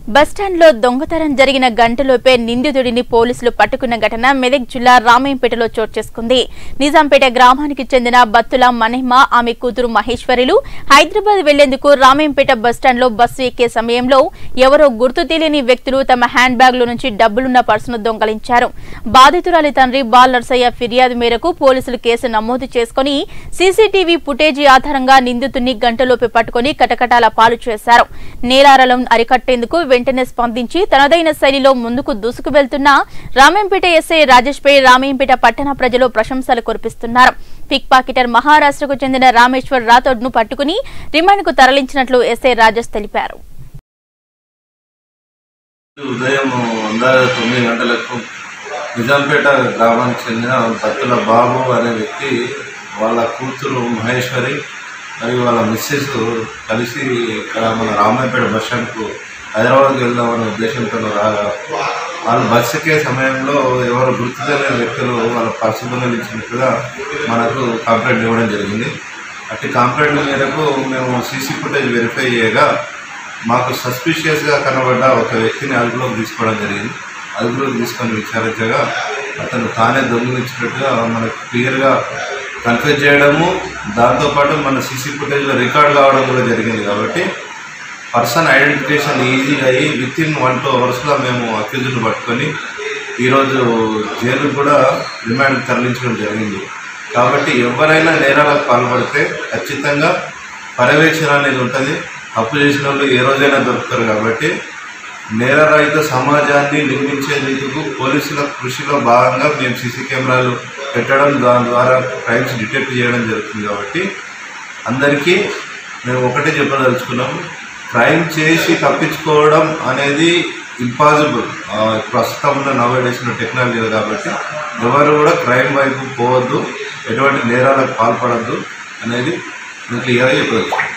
బస్టాండ్లో దొంగతనం జరిగిన గంటలోపే నిందితుడిని పోలీసులు పట్టుకున్న ఘటన మెదక్ జిల్లా రామయ్యంపేటలో చోటు చేసుకుంది. నిజాంపేట గ్రామానికి చెందిన బత్తుల మహిమ ఆమె కూతురు మహేశ్వరులు హైదరాబాద్ వెళ్లేందుకు రామయ్యంపేట బస్టాండ్లో బస్సు ఎక్కే సమయంలో ఎవరో గుర్తు తెలియని వ్యక్తులు తమ హ్యాండ్ బ్యాగ్ లో నుంచి డబ్బులున్న పర్సును దొంగలించారు. బాధితురాలి తండ్రి బాల్ నర్సయ్య ఫిర్యాదు మేరకు పోలీసులు కేసు నమోదు చేసుకుని సీసీటీవీ ఫుటేజీ ఆధారంగా నిందితుడిని గంటలోపే పట్టుకుని కటకటాల పాలు చేశారు. నేరాలను అరికట్టేందుకు వెంటనే స్పందించి తనదైన శైలిలో ముందుకు దూసుకు వెళ్తున్న రామయ్యంపేట ఎస్ఐ రాజేష్ పై రామయ్యంపేట పట్టణ ప్రజలు ప్రశంసలు కురిపిస్తున్నారు. పిక్ పాకెటర్ మహారాష్ట్రకు చెందిన రామేశ్వర్ రాథోడ్ ను పట్టుకుని రిమాండ్ కు తరలించినట్లు ఎస్ఐ రాజేష్ తెలిపారు. ఉదయం 9 గంటలకు నిజాంపేట గ్రామానికి చెందిన బత్తుల బాబు అనే వ్యక్తి వాళ్ళ కూతురు మహేశ్వరి మరియు వాళ్ళ మిస్సెస్ కలిసి ఇక్కడ మన రామయ్యంపేట బస్ స్టాండ్కు హైదరాబాద్కి వెళ్దామనే ఉద్దేశంతో రాగా వాళ్ళు బస్సు ఎక్కే సమయంలో ఎవరు గుర్తు తెలియని వ్యక్తులు వాళ్ళ పర్సు దొంగిలించినట్టుగా మనకు కంప్లైంట్ ఇవ్వడం జరిగింది. అట్టి కంప్లైంట్ మేరకు మేము సీసీ ఫుటేజ్ వెరిఫై చేయగా మాకు సస్పిషియస్గా కనబడ్డ ఒక వ్యక్తిని అదుపులోకి తీసుకోవడం జరిగింది. అదుపులోకి తీసుకొని విచారించగా అతను తానే దొంగిలించినట్టుగా మనకు క్లియర్గా కన్ఫ్యూజ్ చేయడము, దాంతోపాటు మన సీసీ ఫుటేజ్లో రికార్డ్ కావడం కూడా జరిగింది. కాబట్టి పర్సన్ ఐడెంటిఫికేషన్ ఈజీగా అయ్యి వితిన్ 1-2 అవర్స్లో మేము అక్యూజ్ని పట్టుకొని ఈరోజు జైలు కూడా రిమాండ్ తరలించడం జరిగింది. కాబట్టి ఎవరైనా నేరాలకు పాల్పడితే ఖచ్చితంగా పర్యవేక్షణ అనేది ఉంటుంది. తప్పు చేసిన వాళ్ళు ఏ రోజైనా దొరుకుతారు. కాబట్టి నేరరహిత సమాజాన్ని నిర్మించేందుకు పోలీసుల కృషిలో భాగంగా మేము సీసీ కెమెరాలు పెట్టడం, దాని ద్వారా క్రైమ్స్ డిటెక్ట్ చేయడం జరుగుతుంది. కాబట్టి అందరికీ మేము ఒకటే చెప్పదలుచుకున్నాము, క్రైమ్ చేసి తప్పించుకోవడం అనేది ఇంపాసిబుల్. ప్రస్తుతం ఉన్న నవేడేసిన టెక్నాలజీ కాబట్టి ఎవరు కూడా క్రైమ్ వైపు పోవద్దు, ఎటువంటి నేరాలకు పాల్పడద్దు అనేది క్లియర్గా చెప్పవచ్చు.